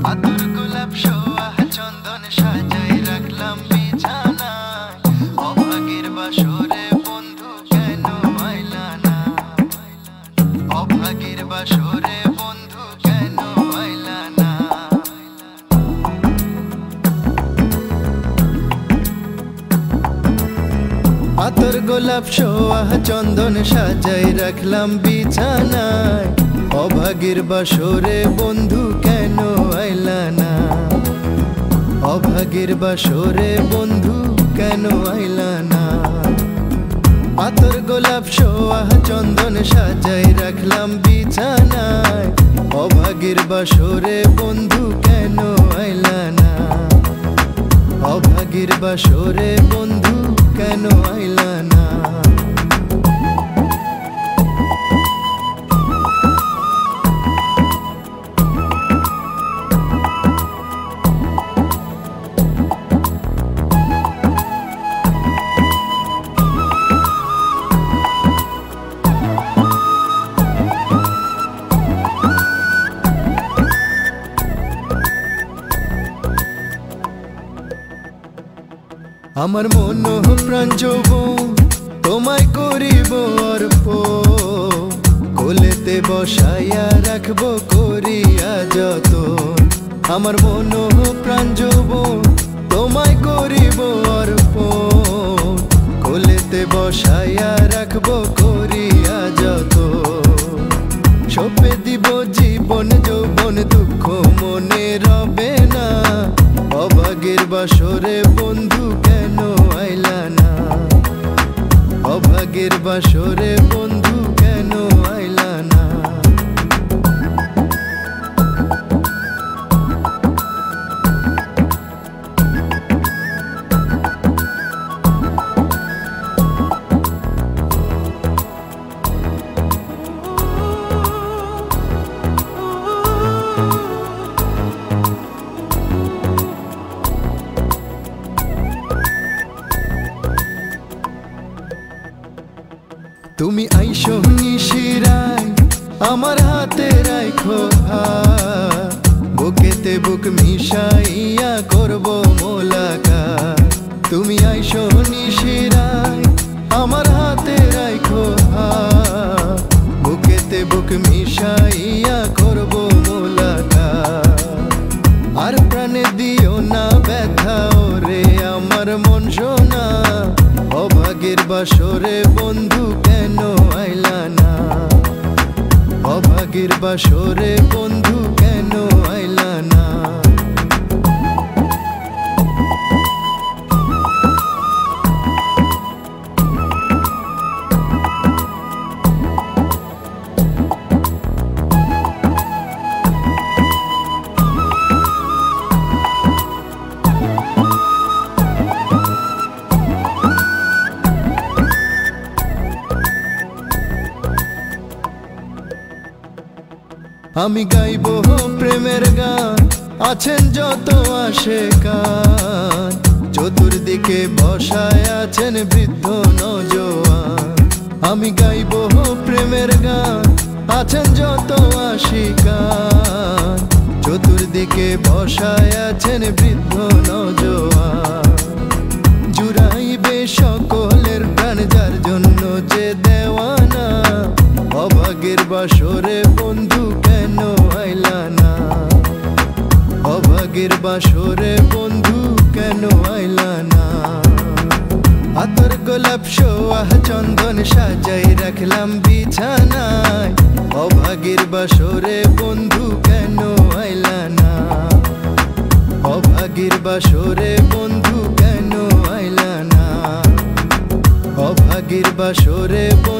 আতর গোলাপ শোয়া চন্দন সাজাই রাখলাম বিছানায়। অভাগীর বাসরে বন্ধু কেন আইলা না? অভাগীর বাসরে বন্ধু কেন আইলা না? আতর গোলাপ শোয়া চন্দন সাজাই রাখলাম বিছানায়। অভাগীর বাসরে বন্ধু কেন আইলা না? অভাগীর বাসরে বন্ধু কেন আইলা না? আতর গোলাপ শোয়া চন্দন সাজাই রাখলাম বিছানায়। অভাগীর বাসরে বন্ধু কেন আইলা না? অভাগীর বাসরে বন্ধু কেন আইলা না? আমার মন প্রাণ যৌবন তোমায় করিব অর্পণ। কোলেতে বসাইয়া রাখবো করিয়া যতন। আমার মন প্রাণ যৌবন তোমায় করিব অর্পণ। কোলেতে বসাইয়া রাখবো করিয়া যতন। সঁপে দিব জীবন যৌবন, দুঃখ মনে রবে না। অভাগীর বাসরে বন্ধু কেন আইলা না? অভাগীর বাসরে বন্ধু কেন আইলা না? তুমি আইসো নিশিরায় আমার হাতে রাখো হাত। বুকেতে বুক মিশাইয়া করব মোলাকাত। তুমি আইসো নিশিরায় আমার হাতে রাখো হাত। বুকেতে বুক মিশাইয়া করব মোলাকাত। আর প্রাণে দিও না ব্যথা ওরে আমার মন সোনা। অভাগীর বাসরে বন্ধু কেন আইলা না? অভাগীর বাসরে বন্ধু কেন আইলা না? আমি গাইব প্রেমের গান, আছেন যত আশেকান। চতুর্দিকে বসায় আছেন বৃদ্ধ নওজোয়ান। আমি গাইব প্রেমের গান, আছেন যত আশিকান। চতুর্দিকে বসায় আছেন বৃদ্ধ নওজোয়ান। জুড়াইবে সকলের প্রাণ যার জন্য যে দেওয়ানা। অভাগীর বাসরে বন্ধু কেন আইলা না? অভাগীর বাসরে বন্ধু কেন আইলা না? আতর গোলাপ শোয়া চন্দন সাজাই রাখলাম বিছানায়। অভাগীর বাসরে বন্ধু কেন আইলা না? অভাগীর বাসরে বন্ধু কেন আইলা না? অভাগীর বাসরে